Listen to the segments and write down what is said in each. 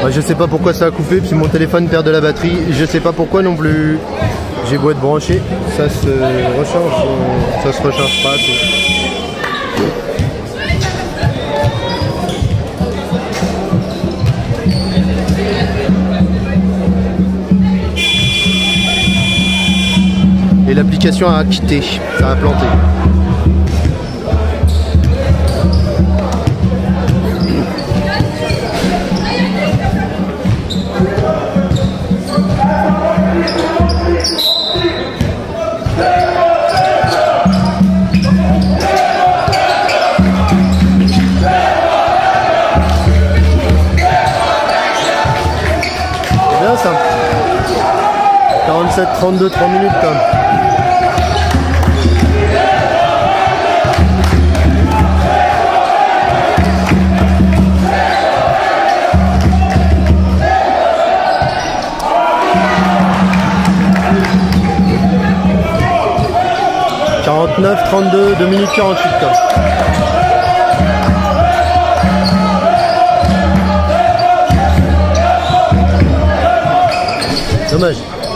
Je sais pas pourquoi ça a coupé, puis mon téléphone perd de la batterie. Je sais pas pourquoi non plus. J'ai beau être branché, ça se recharge pas. Et l'application a quitté, ça a planté. C'est bien ça. 47-32, 3 minutes quand même. « 49-32, 2 minutes 48. Dommage.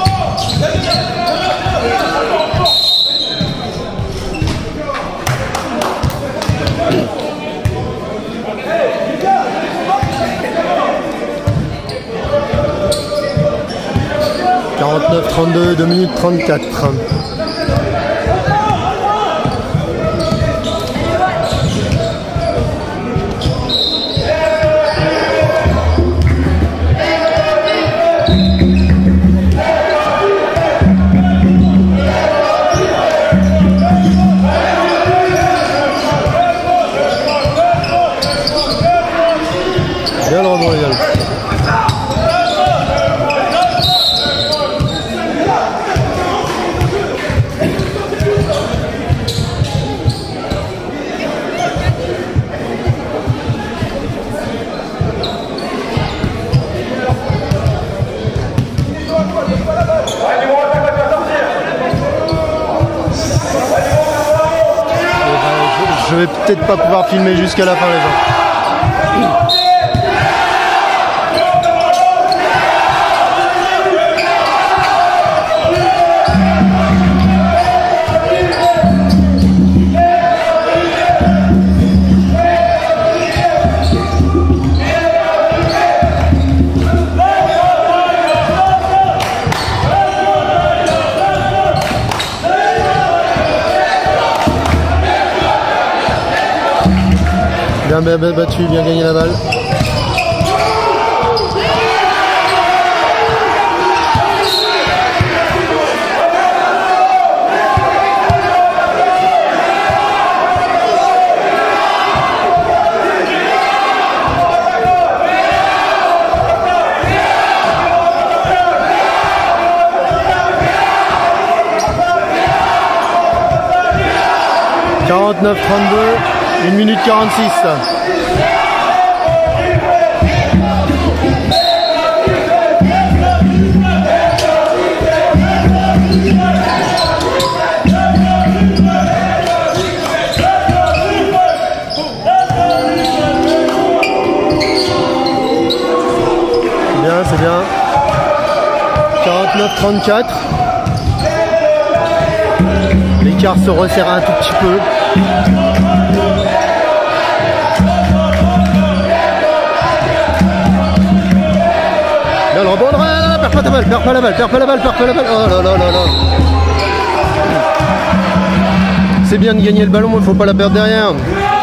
« 49-32, 2 minutes 34. » Bien le rebond égal. Je vais peut-être pas pouvoir filmer jusqu'à la fin les gens. Bien battu, bien gagné la balle. « 49-32, 1 minute 46. C'est bien. 49-34. L'écart se resserre un tout petit peu. Là, le rebond, perds pas ta balle, perds pas la balle, perds pas la balle, perds pas la balle. Oh là là là là. C'est bien de gagner le ballon, mais il faut pas la perdre derrière.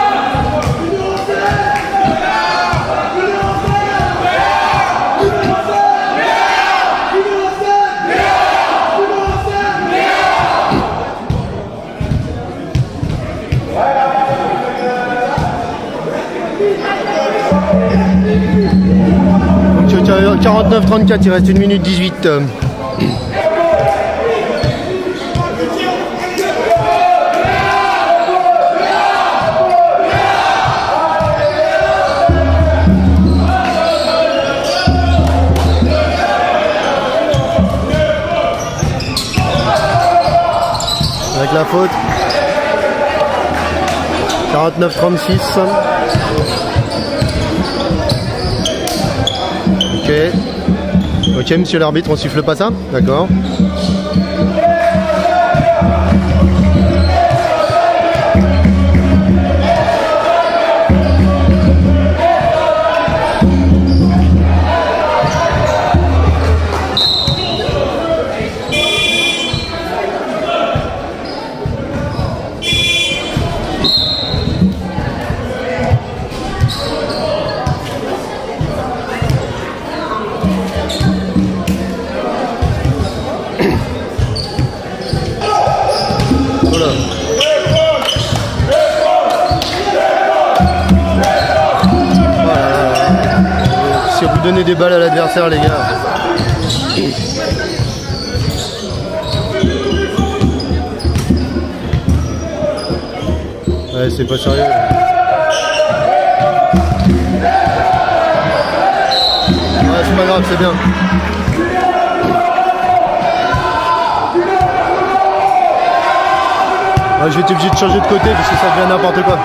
Donc 49-34, il reste 1 minute 18. Avec la faute. 49-36. Ok. Ok, monsieur l'arbitre, on siffle pas ça? D'accord. Si vous donnez des balles à l'adversaire, les gars. Ouais, c'est pas sérieux. Ouais, c'est pas grave, c'est bien. Ouais, je vais être obligé de changer de côté parce que ça devient n'importe quoi.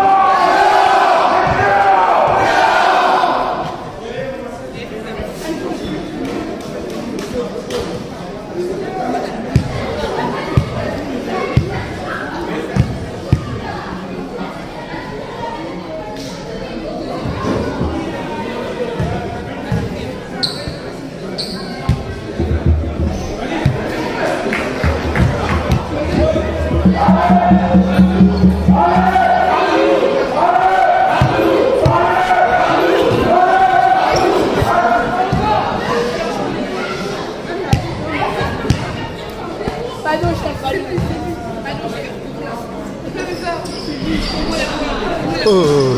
Oh.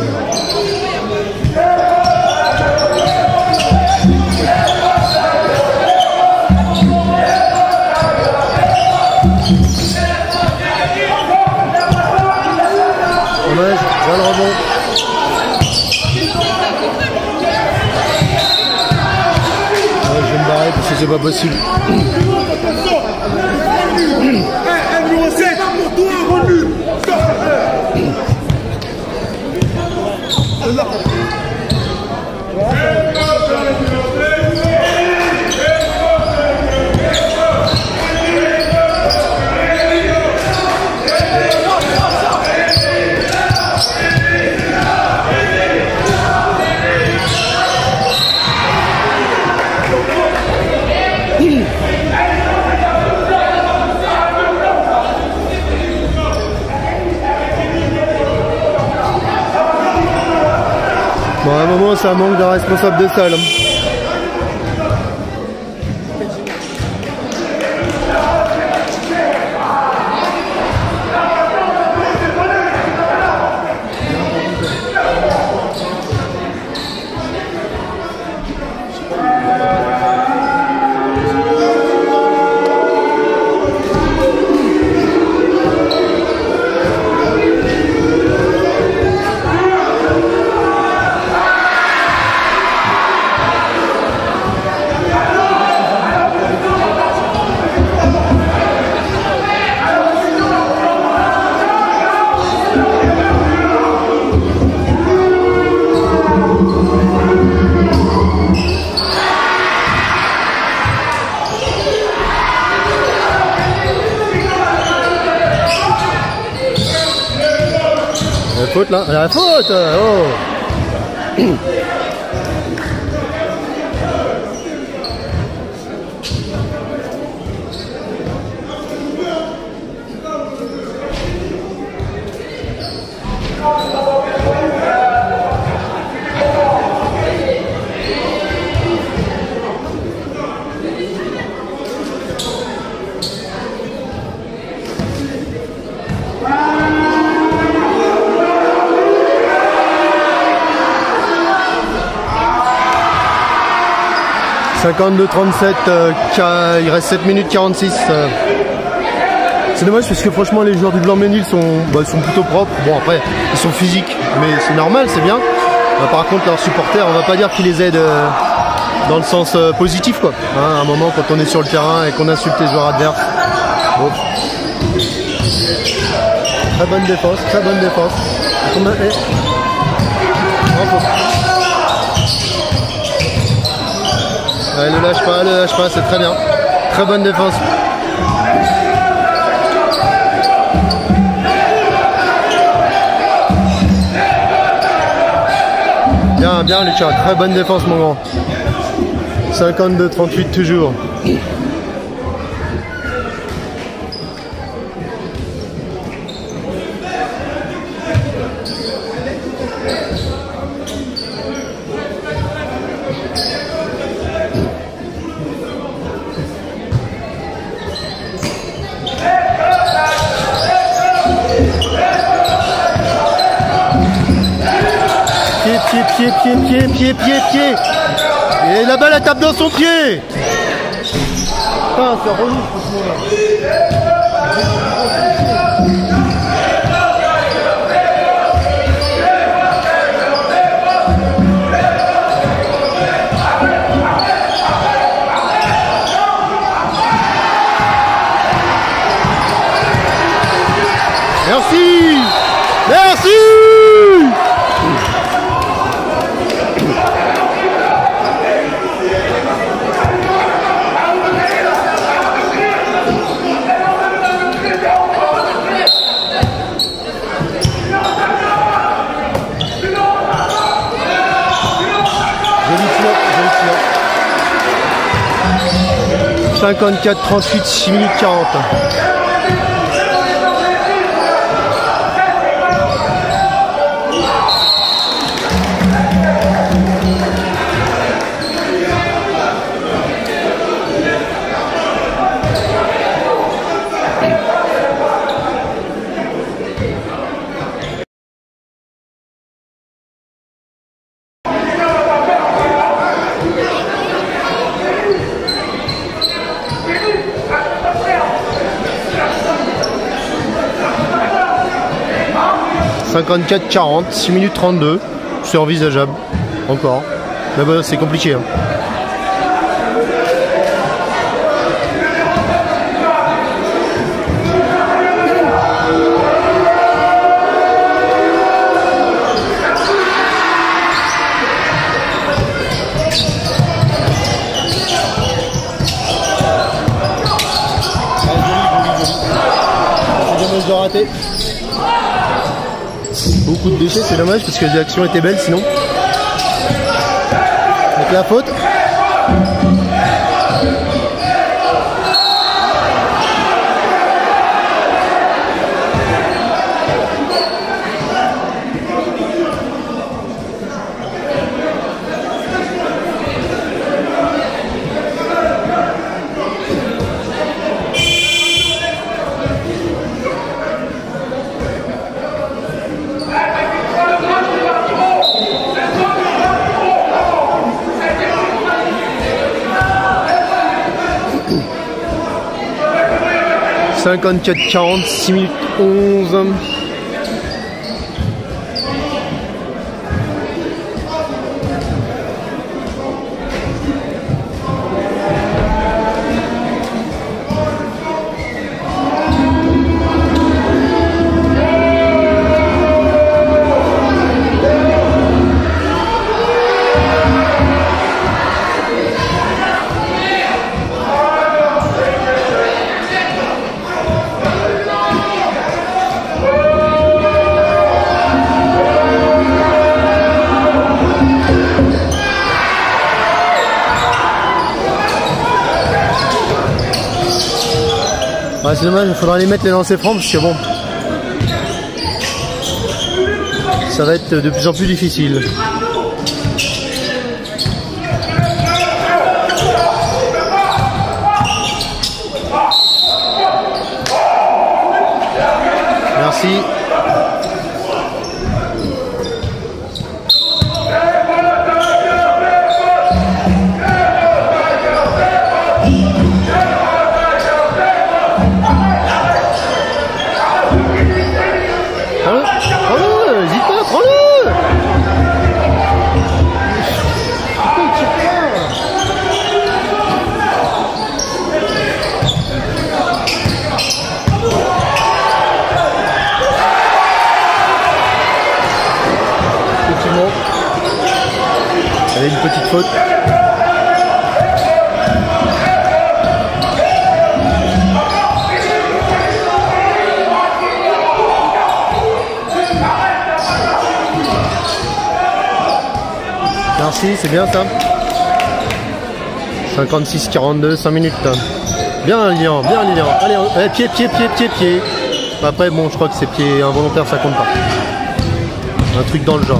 Dommage, voilà le rebond. Ouais, je vais me barrer parce que c'est pas possible. Bon, à un moment, c'est un manque d'un responsable de salle. La faute là, la faute. Oh. « 52-37, il reste 7 minutes 46. C'est dommage parce que franchement les joueurs du Blanc-Ménil sont plutôt propres. Bon après ils sont physiques mais c'est normal, c'est bien. Par contre leurs supporters, on va pas dire qu'ils les aident dans le sens positif quoi. Hein, à un moment quand on est sur le terrain et qu'on insulte les joueurs adverses. Bon. Très bonne défense, très bonne défense. Bravo. Ouais, le lâche pas, c'est très bien. Très bonne défense. Bien, bien Lucas, très bonne défense mon grand. 52-38 toujours. Pied. Et la balle elle tape dans son pied. Putain, c'est relou ce là. Merci. 54-38, 6 minutes 40. « 54-40, 6 minutes 32, c'est envisageable, encore, mais bon, c'est compliqué. Hein. C'est dommage de rater. Beaucoup de déchets, c'est dommage parce que l'action était belle sinon. Donc la faute. « 54-40, 6 minutes 11. » Ouais, c'est dommage, il faudra les mettre les lancers francs parce que bon, ça va être de plus en plus difficile. Merci. Prends-le, n'hésite pas, prends-le. Pourquoi il tire pas? Effectivement, elle a une petite faute. Merci, c'est bien ça. 56-42, 5 minutes. Bien Lilian, bien Lilian. Allez, pied. Après, bon, je crois que c'est pied involontaire, ça compte pas. Un truc dans le genre.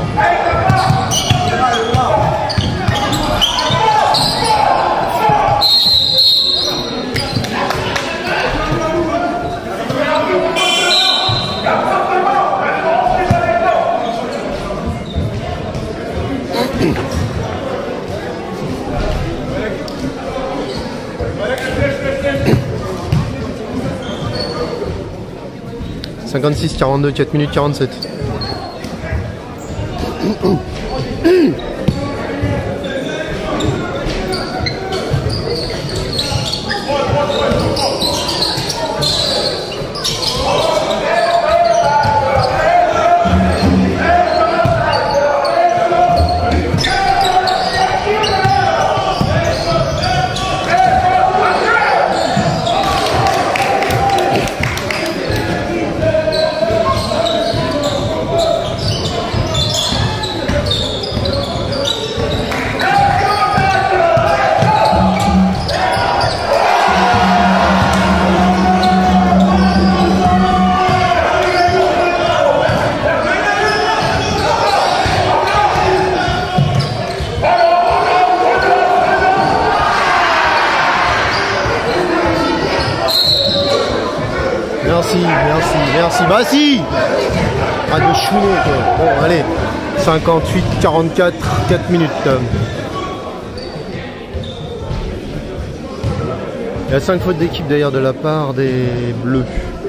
« 56-42, 4 minutes 47. » Merci. Bah si. Ah, de chouiner quoi. Bon, allez. 58-44, 4 minutes. Il y a 5 fautes d'équipe d'ailleurs de la part des Bleus.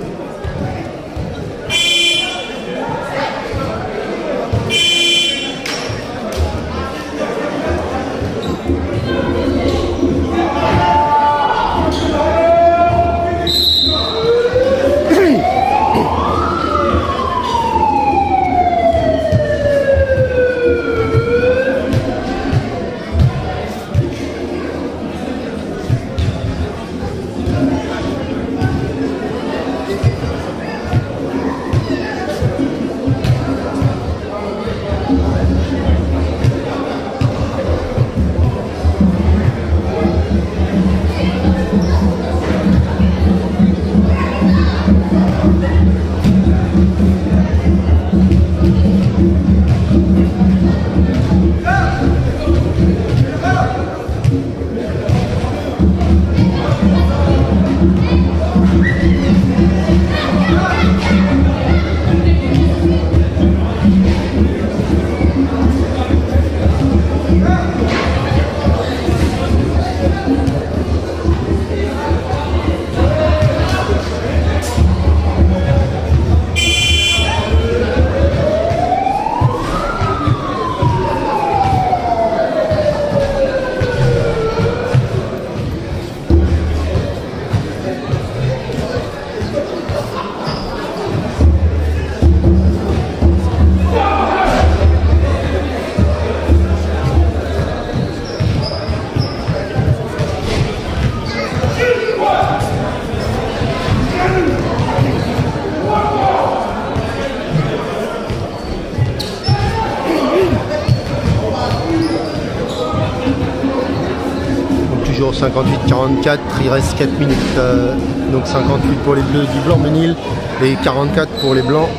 Toujours 58-44, il reste 4 minutes. Donc 58 pour les Bleus du Blanc-Ménil et 44 pour les Blancs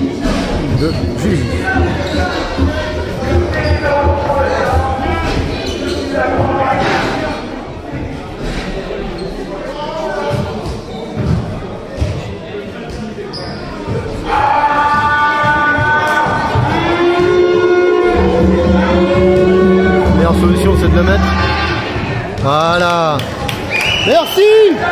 de Juilly. La meilleure solution, c'est de le mettre. Voilà. Merci.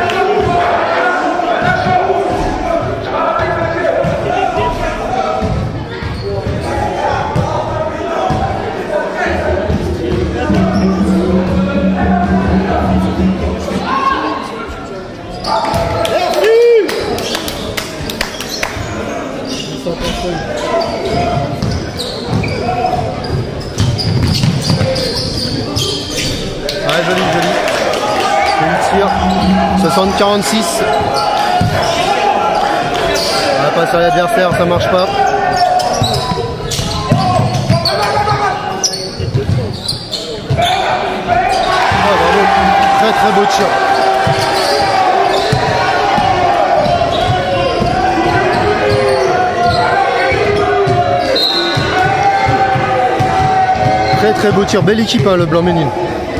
Ouais, joli. 60-46. On va passer à l'adversaire, ça marche pas. beau tir. Très beau tir, belle équipe hein, le Blanc-Ménil.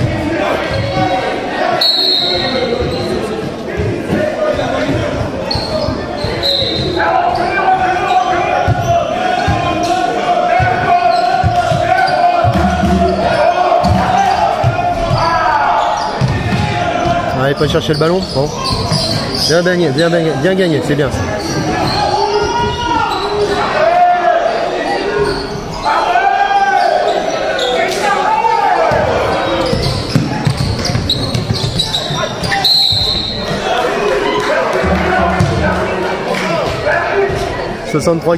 Allez, pas chercher le ballon. Bon. Bien gagné, bien gagné, c'est bien. « 63-46 »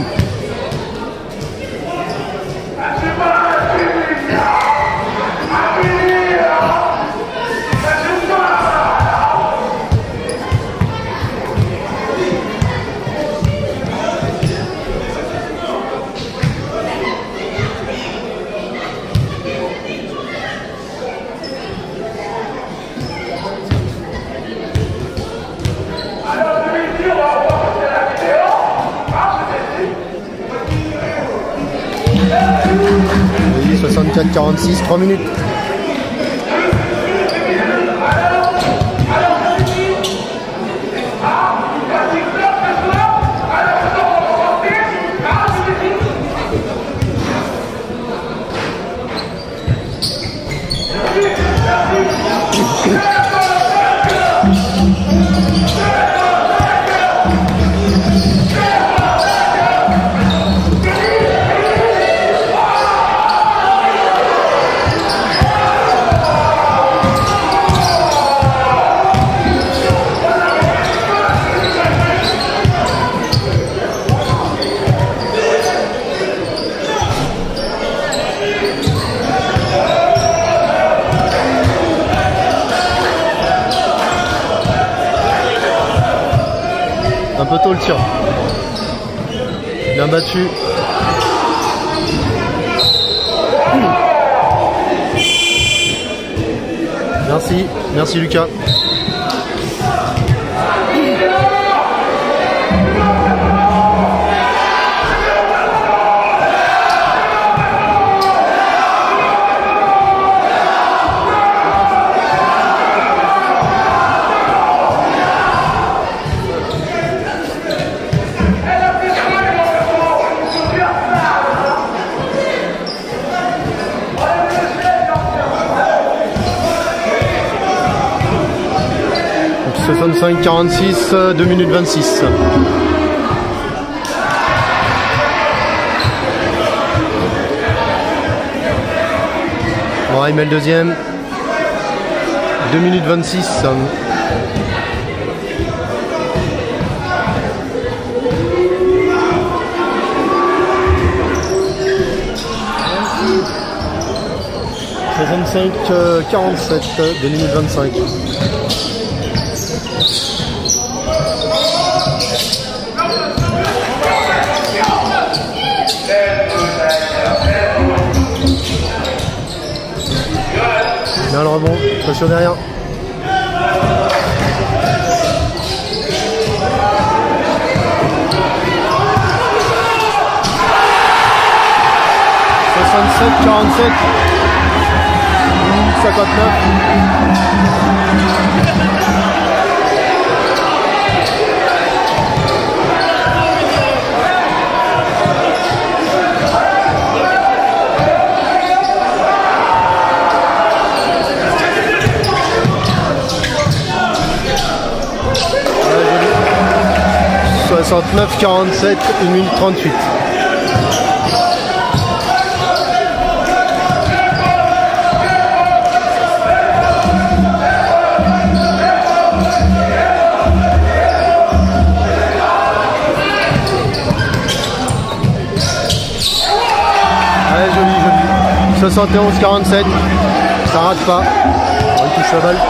Oui, 64-46, 3 minutes. Un peu tôt le tir. Bien battu. Merci, merci Lucas. Donc 65-46, 2 minutes 26. Bon, il met le deuxième. 2 minutes 26. « 47, 2 minutes 25. Bien le rebond, pression derrière. « 47, 59. « 69-47, 1 minute 38. Allez, joli. 71-47. Ça rate pas. Il touche la balle.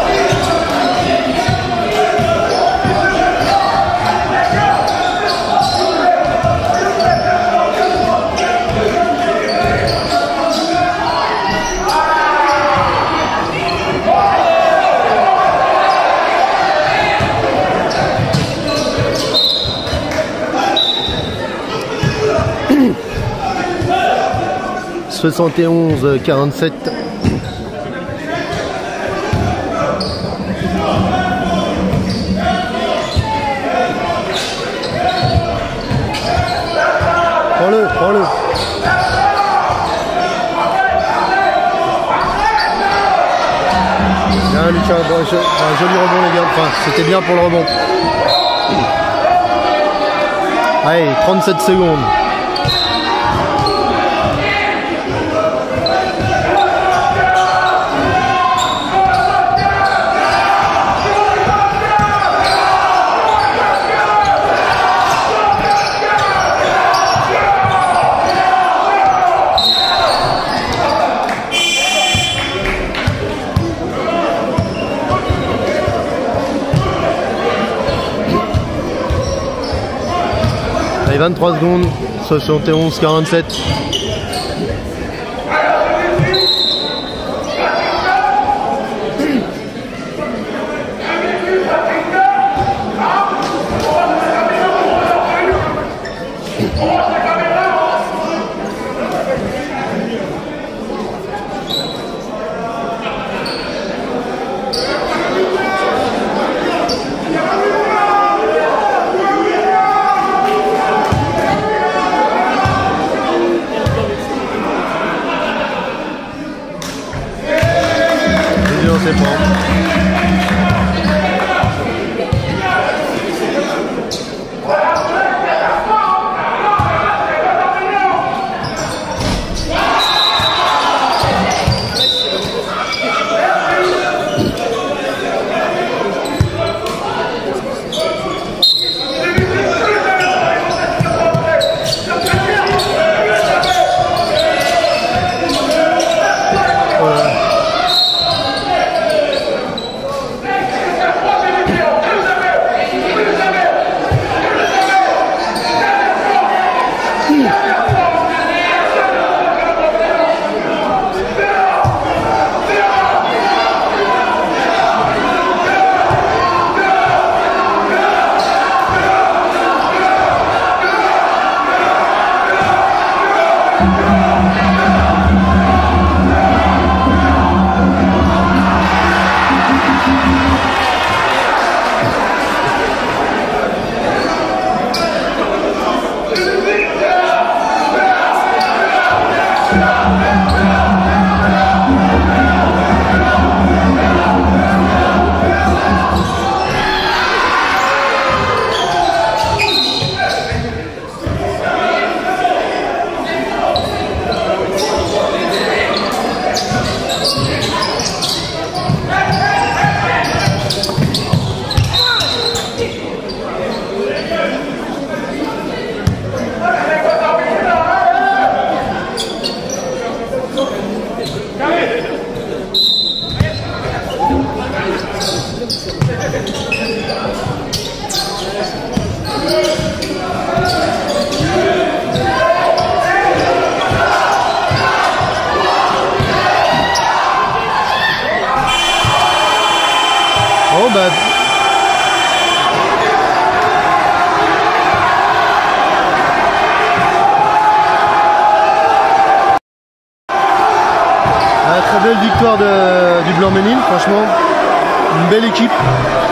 71-47. Prends-le, prends-le. Bien Lucas, bon, un joli rebond les gars, enfin c'était bien pour le rebond. Allez, 37 secondes. Allez, 23 secondes, 71-47. C'est bon. Oh bah... Très belle victoire du Blanc-Ménil, franchement, une belle équipe.